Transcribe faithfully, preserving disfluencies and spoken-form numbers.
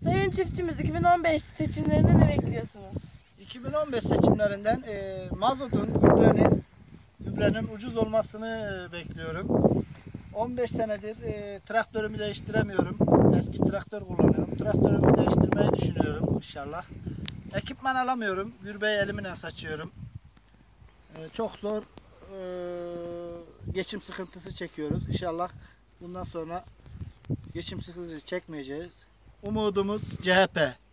Sayın çiftçimiz, iki bin on beş seçimlerinde ne bekliyorsunuz? iki bin on beş seçimlerinden e, mazotun, gübrenin, gübrenin ucuz olmasını e, bekliyorum. on beş senedir e, traktörümü değiştiremiyorum. Eski traktör kullanıyorum. Traktörümü değiştirmeyi düşünüyorum inşallah. Ekipman alamıyorum. Gübreyi elimle saçıyorum. E, çok zor e, geçim sıkıntısı çekiyoruz. İnşallah bundan sonra geçim sıkıntısı çekmeyeceğiz. Umudumuz C H P.